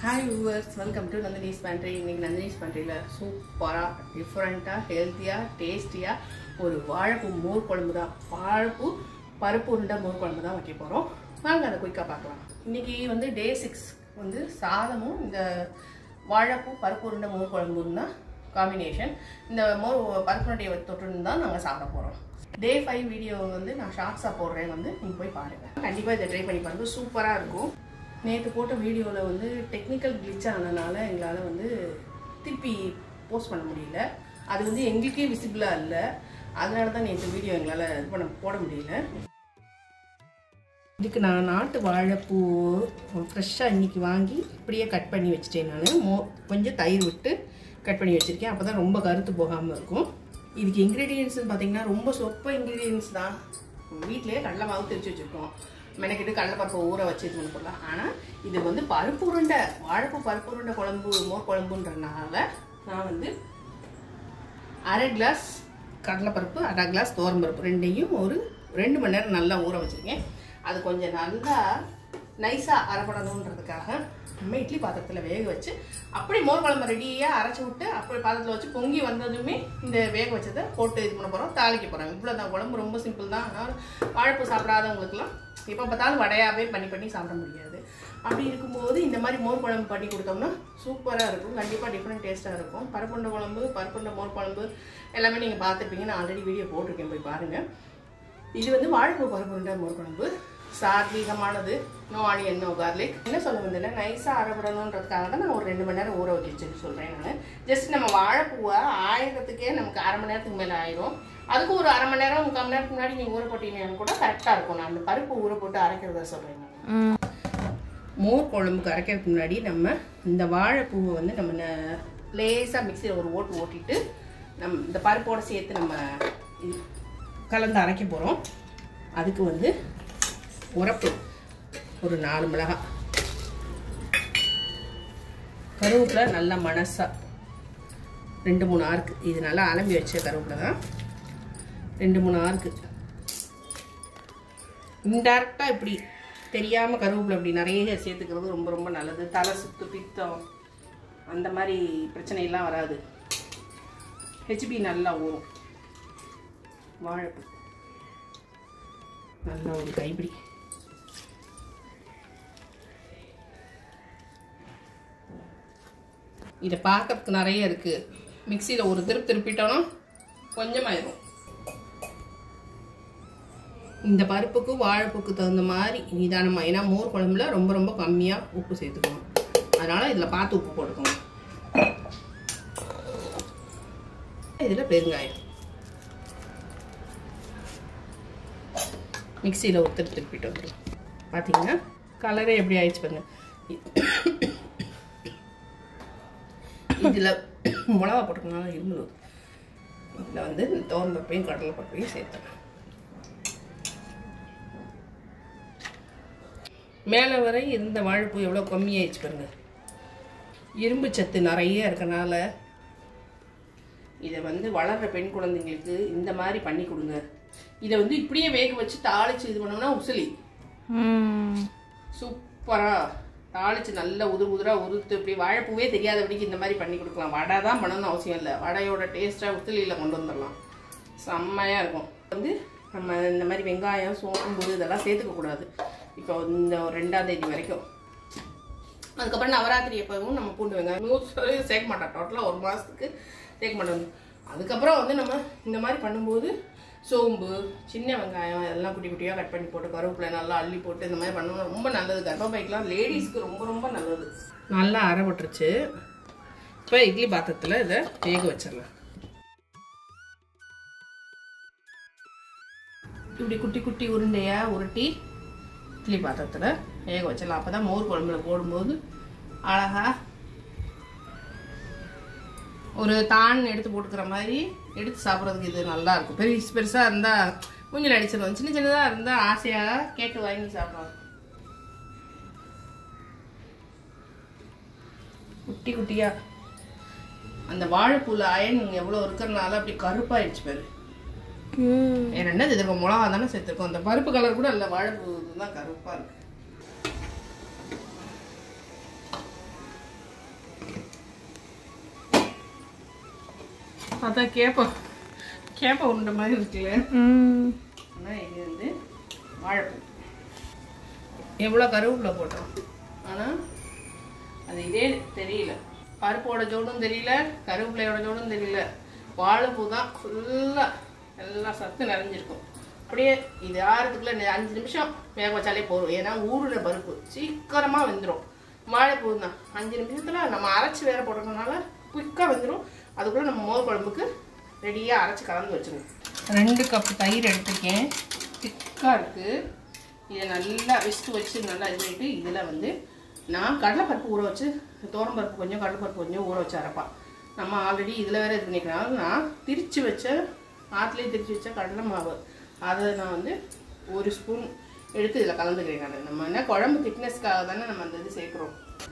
Hi viewers, welcome to Nandini's Pantry. இன்னைக்கு Nandini's Pantryல சூப்பரா டிஃபரண்டா ஹெல்தியா டேஸ்டியா ஒரு வாழைப்பூ மோர் குழம்பு தான். வாழைப்பூ பருப்பு உருண்டை மோர் குழம்பு தான் வைக்க போறோம். வாங்க அதை குயிக்கா பார்க்கலாம். இன்னைக்கு வந்து டே 6 வந்து சாதமும் இந்த வாழைப்பூ பருப்பு உருண்டை மோர் குழம்பும் தான் காம்பினேஷன். இந்த மோர் பருப்பு உருண்டையை தொட்டுன்னு தான் நாங்கள் சாப்பிட போறோம். டே 5 வீடியோ வந்து நான் ஷார்ட்ஸாக போடுறேன், வந்து நீங்கள் போய் பாருங்கள். கண்டிப்பாக இதை ட்ரை பண்ணி பாருங்கள், சூப்பராக இருக்கும். நேற்று போட்ட வீடியோவில் வந்து டெக்னிக்கல் கிளிச் ஆனதுனால எங்களால் வந்து திருப்பி போஸ்ட் பண்ண முடியல. அது வந்து எங்களுக்கே விசிபிளாக இல்லை, அதனால தான் நேற்று வீடியோ எங்களால் போட முடியல. இதுக்கு நான் நாட்டு வாழைப்பூ ஃப்ரெஷ்ஷாக இன்றைக்கி வாங்கி இப்படியே கட் பண்ணி வச்சுட்டேன். நான் கொஞ்சம் தயிர் விட்டு கட் பண்ணி வச்சுருக்கேன், அப்போ தான் ரொம்ப கருத்து போகாமல் இருக்கும். இதுக்கு இன்க்ரீடியன்ட்ஸ்னு பார்த்தீங்கன்னா ரொம்ப சொப்ப இன்க்ரீடியன்ட்ஸ் தான். வீட்டிலேயே கடலை மாவு தெரிச்சு வச்சுருக்கோம், மெனக்கிட்டு கடலைப்பருப்பை ஊற வச்சு இது பண்ண போடலாம். ஆனால் இது வந்து பருப்பு உருண்டை, வாழைப்பூ பருப்பு உருண்டை குழம்பு மோர் குழம்புன்றனால நான் வந்து 1/2 கிளாஸ் கடலைப்பருப்பு 1/2 கிளாஸ் துவரம்பருப்பு ரெண்டையும் ஒரு 2 மணி நேரம் நல்லா ஊற வச்சுருக்கேன். அது கொஞ்சம் நல்லா நைஸாக அரைப்படணுன்றதுக்காக நம்ம இட்லி பாத்திரத்தில் வேக வச்சு அப்படி மோர் குழம்பு ரெடியாக அரைச்சி விட்டு அப்படி பாத்திரத்தில் வச்சு பொங்கி வந்ததுமே இந்த வேக வச்சதை போட்டு இது பண்ண போகிறோம், தாளிக்க போகிறோம். இவ்வளோ தான், குழம்பு ரொம்ப சிம்பிள் தான். ஆனால் வாழைப்பூ சாப்பிடாதவங்களுக்குலாம் எப்போ பார்த்தாலும் வடையாகவே பண்ணி சாப்பிட முடியாது. அப்படி இருக்கும்போது இந்த மாதிரி மோர் குழம்பு பண்ணி கொடுத்தோம்னா சூப்பராக இருக்கும். கண்டிப்பாக டிஃப்ரெண்ட் டேஸ்ட்டாக இருக்கும். பருப்புண்ட குழம்பு, பருப்புண்ட மோர் குழம்பு எல்லாமே நீங்கள் பார்த்துருப்பீங்க, நான் ஆல்ரெடி வீடியோ போட்டிருக்கேன், போய் பாருங்கள். இது வந்து வாழைப்பூ பருப்புண்ட மோர் குழம்பு சாத்வீகமானது, நோ ஆனியன் நோ கார்லிக். என்ன சொல்ல வந்தேன்னா நைஸாக அரைப்படணுன்றதுக்காக தான் நான் ஒரு 2 மணி நேரம் ஊற வச்சுன்னு சொல்கிறேன். நான் ஜஸ்ட் நம்ம வாழைப்பூவை ஆயிரத்துக்கே நமக்கு 1/2 மணி நேரத்துக்கு மேலே ஆயிரும். அதுக்கு ஒரு 1/2 மணி நேரம் 3/4 மணி நேரத்துக்கு முன்னாடி நீங்கள் ஊற போட்டீங்கன்னா கூட கரெக்டாக இருக்கும். நான் அந்த பருப்பு ஊற போட்டு அரைக்கிறத சொல்கிறேன். நான் மோர் குழம்புக்கு அரைக்கிறதுக்கு முன்னாடி நம்ம இந்த வாழைப்பூவை வந்து நம்ம லேசாக மிக்சியில் ஒரு ஓட்டிட்டு நம்ம இந்த பருப்போடு சேர்த்து நம்ம கலந்து அரைக்க போகிறோம். அதுக்கு வந்து உரப்பு ஒரு 4 மிளகாய், கருவேப்பிலை நல்லா மணசா 2-3 ஆறுக்கு, இது நல்லா அலம்பி வச்ச கருவேப்பிலை தான், 2-3 ஆறுக்கு. இன்டெரக்டாக இப்படி தெரியாமல் கருவேப்பிலை இப்படி நிறைய சேர்த்துக்கிறது ரொம்ப ரொம்ப நல்லது. தலை சுத்து, பித்தம் அந்த மாதிரி பிரச்சனையெல்லாம் வராது. ஹெச்பி நல்லா ஊறும். வாழைப்பூ நல்லா ஒரு கைப்பிடி. இதை பார்க்கறதுக்கு நிறைய இருக்குது, மிக்சியில் ஒரு திருப்பிட்டோன்னா கொஞ்சமாயிரும். இந்த பருப்புக்கு வாழைப்பூக்கு தகுந்த மாதிரி நிதானமாக, ஏன்னா மோர் குழம்புல ரொம்ப ரொம்ப கம்மியாக உப்பு சேர்த்துக்கணும், அதனால் இதில் பார்த்து உப்பு போட்டுக்கணும். இதில் பெருங்காயம் மிக்சியில் ஒரு திருப்பிட்டு வந்துடும். பார்த்தீங்கன்னா கலரே எப்படி ஆயிடுச்சு பாருங்க. இதில் மிளகா போட்டுக்கனால இரும்பு, இதில் வந்து துவரம்பருப்பையும் கடலை பருப்பையும் சேர்த்தேன். மேலே வரை இருந்த வாழைப்பூ எவ்வளோ கம்மியாயிடுச்சு பாருங்க. இரும்பு சத்து நிறைய இருக்கனால இதை வந்து வளர்கிற பெண் குழந்தைங்களுக்கு இந்த மாதிரி பண்ணி கொடுங்க. இதை வந்து இப்படியே வேக வச்சு தாளிச்சு இது பண்ணோம்னா உசிலி சூப்பராக தாளிச்சு நல்லா உதிராக உதுத்து இப்படி வாழைப்பூவே தெரியாதபடிக்கு இந்த மாதிரி பண்ணி கொடுக்கலாம். வடை தான் பண்ணணும்னு அவசியம் இல்லை, வடையோட டேஸ்ட்டாக உசிலியில் கொண்டு வந்துடலாம், செம்மையாக இருக்கும். வந்து நம்ம இந்த மாதிரி வெங்காயம், சோம்பு இதெல்லாம் சேர்த்துக்கக்கூடாது இப்போ இந்த 2ஆம் தேதி வரைக்கும். அதுக்கப்புறம் நவராத்திரி எப்பவும் நம்ம பூண்டு வெங்காயம் சேர்க்க மாட்டோம், டோட்டலாக 1 மாதத்துக்கு சேர்க்க மாட்டோம். அதுக்கப்புறம் வந்து நம்ம இந்த மாதிரி பண்ணும்போது சோம்பு, சின்ன வெங்காயம் இதெல்லாம் குட்டி குட்டியாக கட் பண்ணி போட்டு கருவேப்பிலை நல்லா அள்ளி போட்டு இந்த மாதிரி பண்ணோம்னா ரொம்ப நல்லது. கர்ப்பப்பைக்கெலாம் லேடிஸ்க்கு ரொம்ப ரொம்ப நல்லது. நல்லா அரைப்பட்டுருச்சு. இப்போ இட்லி பாத்திரத்தில் இதை வேக வச்சிடலாம். இப்படி குட்டி குட்டி உருண்டையாக உருட்டி இட்லி பாத்திரத்தில் வேக வச்சிடலாம். அப்போ தான் மோர் குழம்புல போடும்போது அழகாக ஒரு தான் எடுத்து போட்டுக்கிற மாதிரி எடுத்து சாப்பிட்றதுக்கு இது நல்லாயிருக்கும். பெருசாக இருந்தால் மூஞ்சில் அடிச்சிடும், சின்ன சின்னதாக இருந்தால் ஆசையாக கேட்டு வாங்கி சாப்பிடுவாங்க. குட்டி குட்டியாக அந்த வாழைப்பூவில் அயன் எவ்வளோ இருக்கிறதுனால அப்படி கருப்பாயிடுச்சு பாரு. என்னது இதுக்கு மிளகா தானே சேர்த்துருக்கோம், அந்த பருப்பு கலர் கூட இல்லை, வாழைப்பூ தான் கருப்பாக இருக்கு. அதான் கேப்ப உருண்டை மாதிரி இருக்குல்ல. ஆனால் இது வந்து வாழைப்பூ. எவ்வளோ கருவேப்பிலை போட்டோம், ஆனால் அது இதே தெரியல. பருப்போட ஜோடும் தெரியல, கருவேப்பிலையோட ஜோடும் தெரியல. வாழைப்பூ தான் ஃபுல்லாக எல்லா சத்து நிறைஞ்சிருக்கும். அப்படியே இது ஆறதுக்குள்ள 5 நிமிஷம் வேக வச்சாலே போதும். ஏன்னா ஊறுன பருப்பு சீக்கிரமாக வெந்துடும். வாழைப்பூ தான் 5 நிமிஷத்தில் நம்ம அரைச்சி வேற போடுறதுனால குயிக்காக வெந்துடும். அதுக்குள்ளே நம்ம மோர் குழம்புக்கு ரெடியாக அரைச்சி கலந்து வச்சுருவோம். 2 கப் தயிர் எடுத்துருக்கேன், திக்காக இருக்குது. இதை நல்லா விஸ்ட்டு வச்சு நல்லா இது பண்ணிட்டு இதில் வந்து நான் கடலைப்பருப்பு ஊற வச்சு, தோரம்பருப்பு கொஞ்சம் கடலைப்பருப்பு கொஞ்சம் ஊற வச்சு அரைப்பான். நம்ம ஆல்ரெடி இதில் வேறு இது பண்ணிக்கலாம். நான் திரிச்சு வச்ச ஆற்றுலேயே திரிச்சு வச்ச கடலை மாவு அதை நான் வந்து 1 ஸ்பூன் எடுத்து இதில் கலந்துக்கிறேன். நான் நம்ம என்ன குழம்பு திக்னஸ்க்காக தானே நம்ம அந்த இது சேர்க்குறோம்.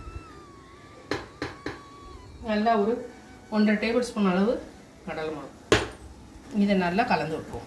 நல்லா ஒரு 1.5 டேபிள் ஸ்பூன் அளவு கடலை மாவு இதை நல்லா கலந்து விட்டுருவோம்.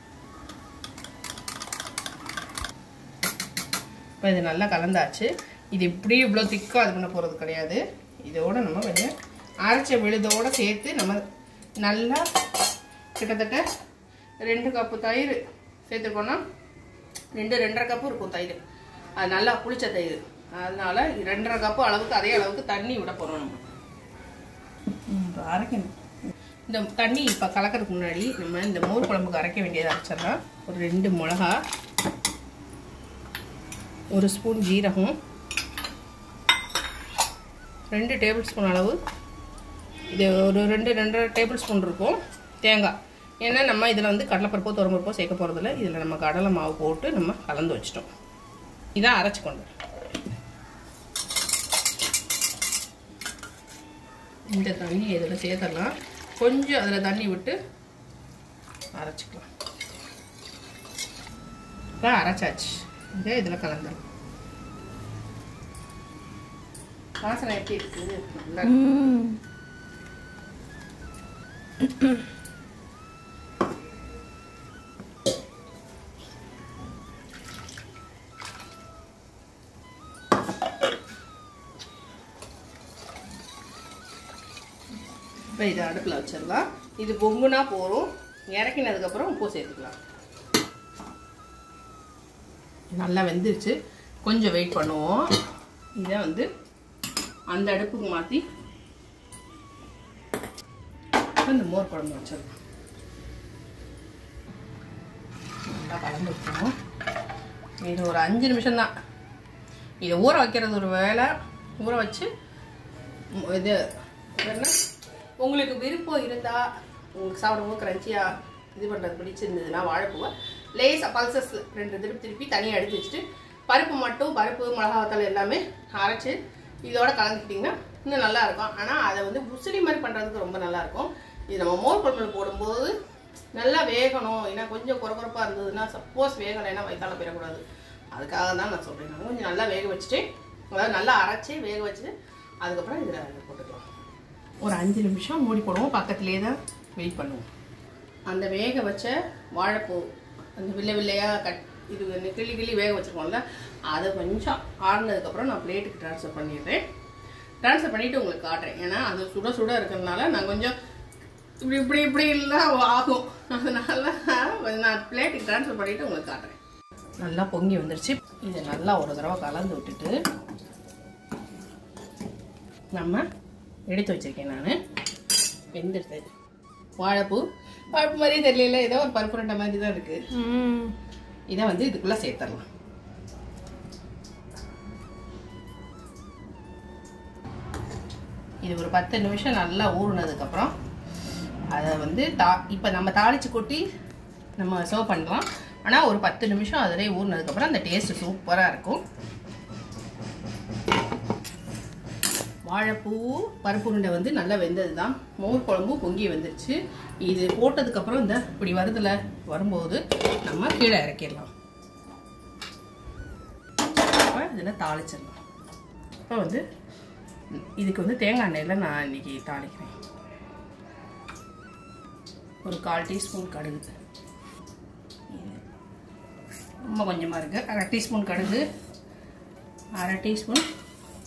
இப்போ இது நல்லா கலந்தாச்சு. இது இப்படி இவ்வளோ திக்காக அது பண்ண போகிறது கிடையாது. இதோட நம்ம கொஞ்சம் அரைச்ச விழுதோடு சேர்த்து நம்ம நல்லா கிட்டத்தட்ட 2 கப்பு தயிர் சேர்த்துருக்கோன்னா 2-2.5 கப்பு இருக்கும் தயிர். அது நல்லா புளிச்ச தயிர், அதனால 2.5 கப்பு அளவுக்கு அதே அளவுக்கு தண்ணி விட போகிறோம். நம்ம அரைக்கணும். இந்த தண்ணி இப்போ கலக்கிறதுக்கு முன்னாடி நம்ம இந்த மோர் குழம்புக்கு அரைக்க வேண்டியதை அரைச்சிடலாம். ஒரு 2 மிளகா, 1 ஸ்பூன் ஜீரகம், 2 டேபிள் ஸ்பூன் அளவு, இது ஒரு 2-2.5 டேபிள் ஸ்பூன் இருக்கும் தேங்காய். ஏன்னா நம்ம இதில் வந்து கடலைப்பருப்போ துவரம்பருப்போ சேர்க்க போகிறதில்ல. இதில் நம்ம கடலை மாவு போட்டு நம்ம கலந்து வச்சிட்டோம். இதான் அரைச்சி கொண்டு இந்த தண்ணி இதில் சேர்த்துடலாம். கொஞ்சம் அதில் தண்ணி விட்டு அரைச்சிக்கலாம். இப்போ அரைச்சாச்சு. இதை இதில் கலந்துடலாம். வாசனை எப்படி இருக்குது? நல்லா இப்போ இதை அடுப்பில் வச்சிடலாம். இது பொங்குனா போகிறோம். இறக்கினதுக்கப்புறம் உப்பு சேர்த்துக்கலாம். நல்லா வெந்துருச்சு. கொஞ்சம் வெயிட் பண்ணுவோம். இதை வந்து அந்த அடுப்புக்கு மாற்றி இந்த மோர் குழம்பு வச்சிடலாம். நல்லா கலந்து வைக்கணும். இது ஒரு 5 நிமிஷம் தான். இதை ஊற வைக்கிறது ஒரு வேலை. ஊற வச்சு இது என்ன உங்களுக்கு விருப்பம் இருந்தால் உங்களுக்கு சாப்பிடும்போது கிரன்ச்சியாக இது பண்ணுறது பிடிச்சிருந்ததுன்னா வாழைப்பூவை லேசாக பல்சஸ் 2 திருப்பி தனியாக எடுத்து வச்சுட்டு பருப்பு மட்டும் பருப்பு மிளகாத்தூள் எல்லாமே அரைச்சி இதோட கலந்துக்கிட்டிங்கன்னா இன்னும் நல்லாயிருக்கும். ஆனால் அதை வந்து உசிலி மாதிரி பண்ணுறதுக்கு ரொம்ப நல்லாயிருக்கும். இது நம்ம மோர் குழம்புல போடும்போது நல்லா வேகணும். ஏன்னா கொஞ்சம் குறக்குறப்பாக இருந்ததுன்னா சப்போஸ் வேகலைன்னா வயிற்றால போயிடக்கூடாது. அதுக்காக தான் நான் சொல்கிறேன். நான் கொஞ்சம் நல்லா வேக வச்சுட்டு, அதாவது நல்லா அரைச்சி வேக வச்சுட்டு அதுக்கப்புறம் இதில் போட்டுக்கலாம். ஒரு 5 நிமிஷம் மூடி போடுவோம். பக்கத்துலேயே தான் வெயிட் பண்ணுவோம். அந்த வேக வச்ச வாழைப்பூ அந்த வில்லையாக இது கிள்ளி வேக வச்சுருக்கோம்ல, அதை கொஞ்சம் ஆறுனதுக்கப்புறம் நான் பிளேட்டுக்கு ட்ரான்ஸ்ஃபர் பண்ணிடுறேன். ட்ரான்ஸ்ஃபர் பண்ணிவிட்டு உங்களுக்கு காட்டுறேன். ஏன்னா அது சுட சுட இருக்கிறதுனால நான் கொஞ்சம் இப்படி எல்லாம் ஆகும். அதனால நான் பிளேட்டுக்கு ட்ரான்ஸ்ஃபர் பண்ணிவிட்டு உங்களுக்கு காட்டுறேன். நல்லா பொங்கி வந்துருச்சு. இதை நல்லா ஒரு தடவை கலந்து விட்டுட்டு நம்ம எடுத்து வச்சிருக்கேன். நான் வெந்துடுது. வாழைப்பூ மாதிரியே தெரியல, ஏதோ ஒரு பருப்பு ரெண்டை மாதிரி தான் இருக்கு. இதை வந்து இதுக்குள்ள சேர்த்துடலாம். இது ஒரு 10 நிமிஷம் நல்லா ஊறுனதுக்கப்புறம் அதை வந்து இப்போ நம்ம தாளிச்சு கொட்டி நம்ம சர்வ் பண்ணலாம். ஆனால் ஒரு 10 நிமிஷம் அதிலே ஊறுனதுக்கப்புறம் அந்த டேஸ்ட் சூப்பராக இருக்கும். வாழைப்பூ பருப்பு உருண்டை வந்து நல்லா வெந்தது தான். மோர் குழம்பு பொங்கி வந்துருச்சு. இது போட்டதுக்கப்புறம் இந்த இப்படி வருதுல வரும்போது நம்ம கீழே இறக்கிடலாம். இப்போ இதில் தாளிச்சிடலாம். இப்போ வந்து இதுக்கு வந்து தேங்காய் எண்ணெயில் நான் இன்னைக்கு தாளிக்கிறேன். ஒரு 1/4 டீஸ்பூன் கடுகு, ரொம்ப கொஞ்சமாக இருக்குது. 1/2 டீஸ்பூன் கடுகு, 1/2 டீஸ்பூன்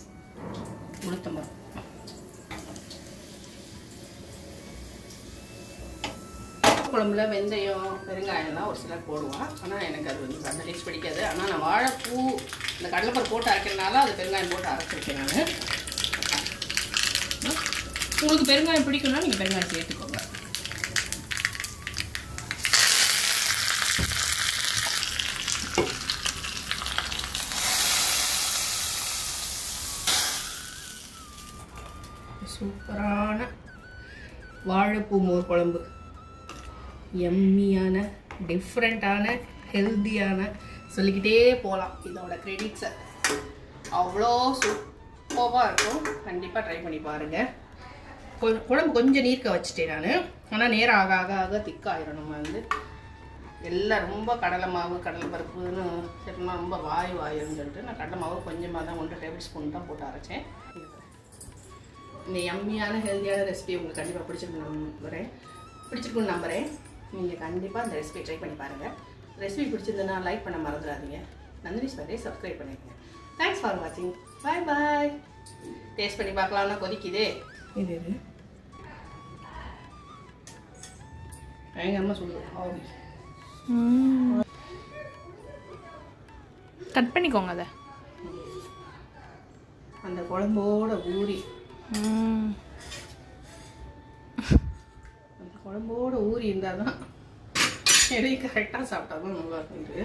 உளுத்தம்பருப்பு, குழம்புல வெந்தயம் பெருங்காயம்லாம் ஒரு சிலர் போடுவான். ஆனால் எனக்கு அது வந்து அந்த டேஸ்ட் பிடிக்காது. ஆனால் நான் வாழைப்பூ இந்த கடலைப்பருப்பு போட்டு அரைக்கிறதுனால அது பெருங்காயம் போட்டு அரைச்சிருக்கேன் நான். உங்களுக்கு பெருங்காயம் பிடிக்கும்னா நீங்கள் பெருங்காயம் சேர்த்துக்கோங்க. சூப்பரான வாழைப்பூ மோர் குழம்பு, எம்மியான டிஃப்ரெண்ட்டான ஹெல்த்தியான சொல்லிக்கிட்டே போகலாம். இதோட கிரெடிட்ஸை அவ்வளோ சூப்பராக இருக்கும். கண்டிப்பாக ட்ரை பண்ணி பாருங்கள். குழம்பு கொஞ்சம் நீர்க்க வச்சுட்டேன் நான். ஆனால் நேரம் ஆக ஆக ஆக திக்காயிரும். நம்ம வந்து எல்லாம் ரொம்ப கடலை மாவு கடலை பருப்புன்னு சரினா ரொம்ப வாயுன்னு சொல்லிட்டு நான் கடலை மாவு கொஞ்சமாக தான் 1 டேபிள் ஸ்பூன் தான் போட்டு அரைச்சேன். இந்த எம்மியான ஹெல்த்தியான ரெசிபி உங்களுக்கு கண்டிப்பாக பிடிச்சிருக்குன்னு நம்புகிறேன். நீங்கள் கண்டிப்பாக இந்த ரெசிபி ட்ரை பண்ணி பாருங்கள். ரெசிபி பிடிச்சிருந்ததுன்னா லைக் பண்ண மறந்துடாதீங்க. நந்தினி ஸ்பெஷலை சப்ஸ்கிரைப் பண்ணிக்கோங்க. தேங்க்ஸ் ஃபார் வாட்சிங். பாய் பாய். டேஸ்ட் பண்ணி பார்க்கலாம்னா கொதிக்குதே. இது பயங்கரமாக சொல்லுவோம். கட் பண்ணிக்கோங்க. அதை அந்த குழம்போட ஊறி அந்த குழம்போட ஊறி இருந்தால் தான் எதையும் கரெக்டாக சாப்பிட்டா தான் நல்லா இருக்குது.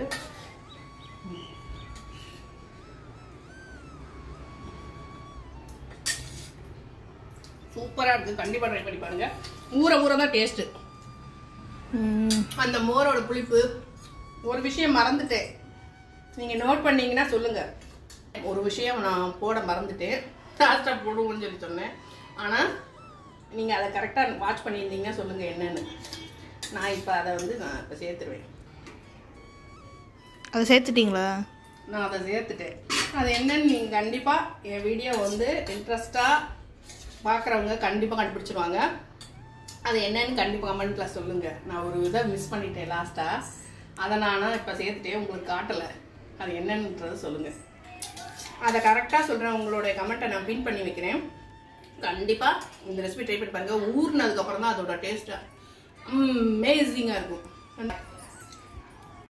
சூப்பராக இருக்குது. கண்டிப்பாக ட்ரை பண்ணி பாருங்க. ஊற தான் டேஸ்ட்டு. அந்த மோரோட புளிப்பு. ஒரு விஷயம் மறந்துட்டேன், நீங்கள் நோட் பண்ணீங்கன்னா சொல்லுங்கள். ஒரு விஷயம் நான் போட மறந்துட்டேன். லாஸ்ட்டாக போடுவோம்னு சொல்லி சொன்னேன். ஆனால் நீங்கள் அதை கரெக்டாக வாட்ச் பண்ணியிருந்தீங்கன்னா சொல்லுங்கள் என்னென்னு. நான் இப்போ அதை வந்து நான் இப்போ சேர்த்துருவேன். அதை சேர்த்துட்டிங்களா? நான் அதை சேர்த்துட்டேன். அது என்னன்னு நீங்கள் கண்டிப்பாக என் வீடியோ வந்து இன்ட்ரெஸ்டாக பார்க்குறவங்க கண்டிப்பாக கண்டுபிடிச்சிருவாங்க. அது என்னன்னு கண்டிப்பாக கமெண்ட்டில் சொல்லுங்கள். நான் ஒரு இதை மிஸ் பண்ணிட்டேன் லாஸ்ட்டாக. அதை நான் இப்போ சேர்த்துட்டேன், உங்களுக்கு காட்டலை. அது என்னன்றது சொல்லுங்கள். அதை கரெக்டாக சொல்கிறேன். உங்களுடைய கமெண்ட்டை நான் பின் பண்ணி வைக்கிறேன். கண்டிப்பாக இந்த ரெசிபி ட்ரை பண்ணி பாருங்கள். ஊறினதுக்கப்புறம் தான் அதோட டேஸ்ட்டாக அமேசிங்காக இருக்கும்.